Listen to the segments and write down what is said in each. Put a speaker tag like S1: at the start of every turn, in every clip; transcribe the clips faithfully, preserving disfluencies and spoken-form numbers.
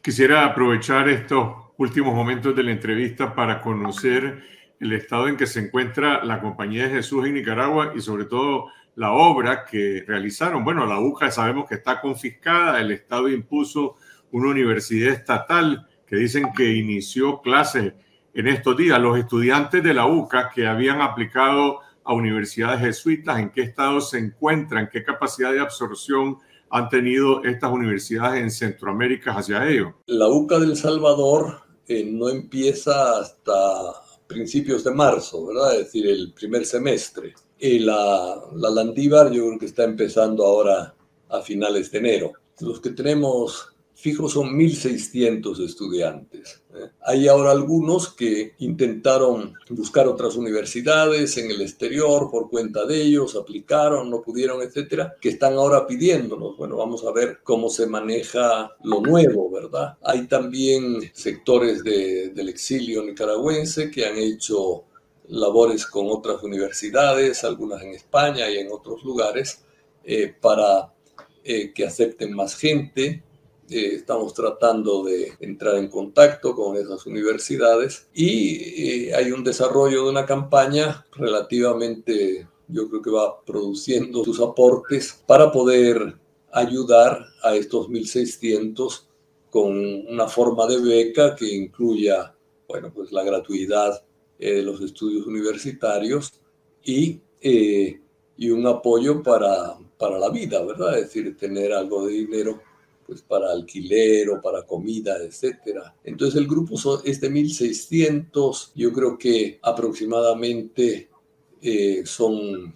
S1: Quisiera aprovechar estos últimos momentos de la entrevista para conocer el estado en que se encuentra la Compañía de Jesús en Nicaragua y sobre todo la obra que realizaron. Bueno, la U C A sabemos que está confiscada, el Estado impuso una universidad estatal que dicen que inició clases en estos días. Los estudiantes de la U C A que habían aplicado a universidades jesuitas, ¿en qué estado se encuentran? ¿Qué capacidad de absorción han tenido estas universidades en Centroamérica hacia ello?
S2: La U C A del Salvador eh, no empieza hasta principios de marzo, ¿verdad? Es decir, el primer semestre. Y la, la Landívar yo creo que está empezando ahora a finales de enero. Los que tenemos fijos son mil seiscientos estudiantes. ¿eh? Hay ahora algunos que intentaron buscar otras universidades en el exterior por cuenta de ellos, aplicaron, no pudieron, etcétera, que están ahora pidiéndonos. Bueno, vamos a ver cómo se maneja lo nuevo, ¿verdad? Hay también sectores de, del exilio nicaragüense que han hecho labores con otras universidades, algunas en España y en otros lugares, eh, para eh, que acepten más gente. Eh, estamos tratando de entrar en contacto con esas universidades y eh, hay un desarrollo de una campaña relativamente, yo creo que va produciendo sus aportes para poder ayudar a estos mil seiscientos con una forma de beca que incluya, bueno, pues la gratuidad eh, de los estudios universitarios y, eh, y un apoyo para, para la vida, ¿verdad? Es decir, tener algo de dinero pues para alquiler o para comida, etcétera. Entonces el grupo es de mil seiscientos, yo creo que aproximadamente eh, son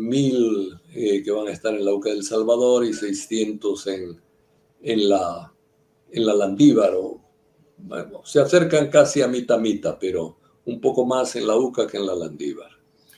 S2: mil eh, que van a estar en la U C A del Salvador y seiscientos en, en, la, en la Landívar. O, bueno, se acercan casi a mitad mitad, pero un poco más en la U C A que en la Landívar.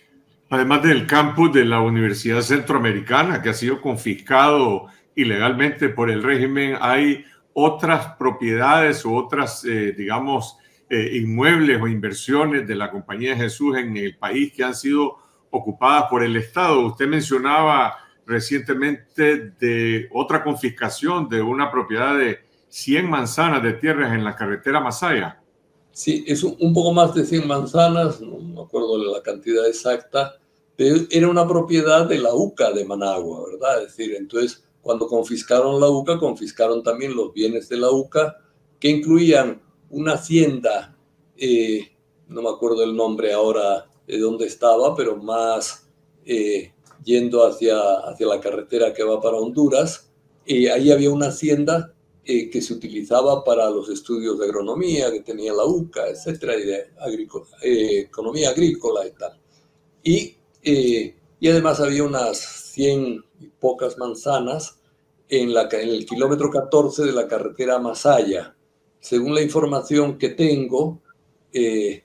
S1: Además del campus de la Universidad Centroamericana, que ha sido confiscado ilegalmente por el régimen, hay otras propiedades o otras, eh, digamos, eh, inmuebles o inversiones de la Compañía de Jesús en el país que han sido ocupadas por el Estado. Usted mencionaba recientemente de otra confiscación de una propiedad de cien manzanas de tierras en la carretera Masaya.
S2: Sí, es un, un poco más de cien manzanas, no me acuerdo de la cantidad exacta, pero era una propiedad de la U C A de Managua, ¿verdad? Es decir, entonces, cuando confiscaron la U C A, confiscaron también los bienes de la U C A, que incluían una hacienda, eh, no me acuerdo el nombre ahora de dónde estaba, pero más eh, yendo hacia, hacia la carretera que va para Honduras. Eh, ahí había una hacienda eh, que se utilizaba para los estudios de agronomía que tenía la U C A, etcétera, y de agrícola, eh, economía agrícola y tal. Y Eh, y además había unas cien y pocas manzanas en, la, en el kilómetro catorce de la carretera Masaya. Según la información que tengo, eh,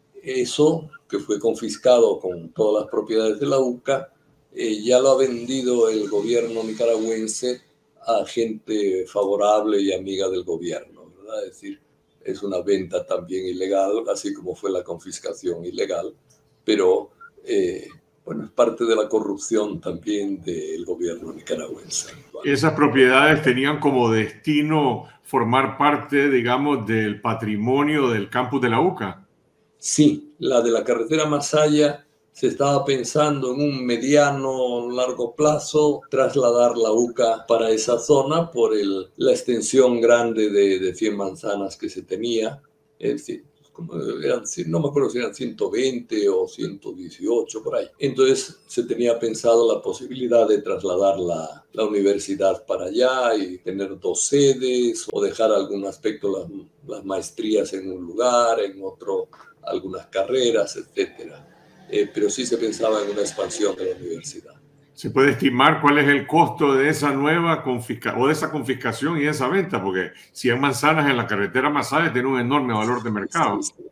S2: eso, que fue confiscado con todas las propiedades de la U C A, eh, ya lo ha vendido el gobierno nicaragüense a gente favorable y amiga del gobierno, ¿verdad? Es decir, es una venta también ilegal, así como fue la confiscación ilegal, pero eh, bueno, es parte de la corrupción también del gobierno nicaragüense.
S1: Esas propiedades tenían como destino formar parte, digamos, del patrimonio del campus de la U C A.
S2: Sí, la de la carretera Masaya se estaba pensando en un mediano, largo plazo, trasladar la U C A para esa zona por el, la extensión grande de, de cien manzanas que se tenía. Es decir, como eran, no me acuerdo si eran ciento veinte o ciento dieciocho, por ahí. Entonces se tenía pensado la posibilidad de trasladar la, la universidad para allá y tener dos sedes o dejar algún aspecto, las, las maestrías en un lugar, en otro algunas carreras, etcétera. Eh, pero sí se pensaba en una expansión de la universidad.
S1: ¿Se puede estimar cuál es el costo de esa nueva confiscación o de esa confiscación y esa venta? Porque cien manzanas en la carretera Masaya tiene un enorme valor de mercado.
S2: Sí, sí.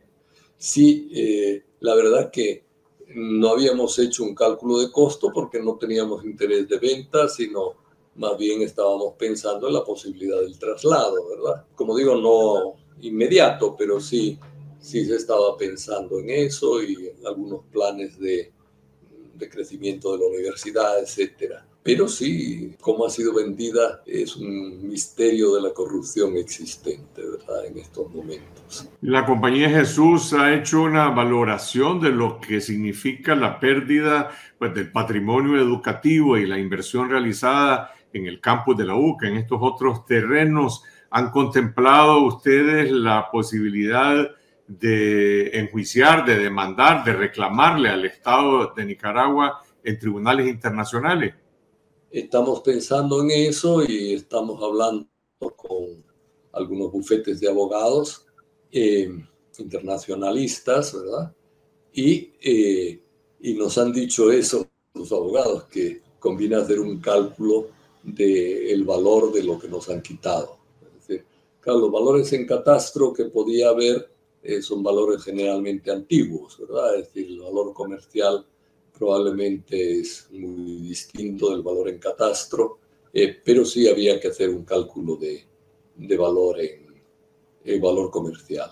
S2: sí eh, la verdad que no habíamos hecho un cálculo de costo porque no teníamos interés de venta, sino más bien estábamos pensando en la posibilidad del traslado, ¿verdad? Como digo, no inmediato, pero sí, sí se estaba pensando en eso y en algunos planes de, de crecimiento de la universidad, etcétera. pero sí, cómo ha sido vendida es un misterio de la corrupción existente, ¿verdad?, en estos momentos.
S1: La Compañía de Jesús ha hecho una valoración de lo que significa la pérdida, pues, del patrimonio educativo y la inversión realizada en el campus de la U C A, en estos otros terrenos. ¿Han contemplado ustedes la posibilidad de enjuiciar, de demandar, de reclamarle al Estado de Nicaragua en tribunales internacionales?
S2: Estamos pensando en eso y estamos hablando con algunos bufetes de abogados eh, internacionalistas, ¿verdad? Y, eh, y nos han dicho eso los abogados, que conviene hacer un cálculo del valor de lo que nos han quitado. Es decir, claro, los valores en catastro que podía haber eh, son valores generalmente antiguos, ¿verdad? Es decir, el valor comercial probablemente es muy distinto del valor en catastro, eh, pero sí había que hacer un cálculo de, de valor en el valor comercial.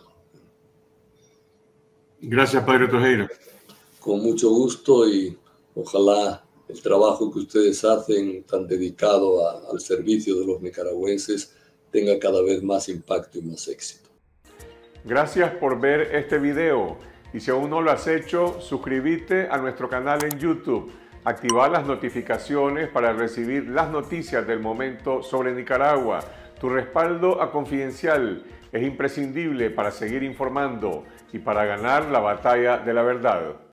S1: Gracias, Padre Tojeira.
S2: Con mucho gusto, y ojalá el trabajo que ustedes hacen tan dedicado a, al servicio de los nicaragüenses tenga cada vez más impacto y más éxito.
S1: Gracias por ver este video, y si aún no lo has hecho, suscríbete a nuestro canal en YouTube, activa las notificaciones para recibir las noticias del momento sobre Nicaragua. Tu respaldo a Confidencial es imprescindible para seguir informando y para ganar la batalla de la verdad.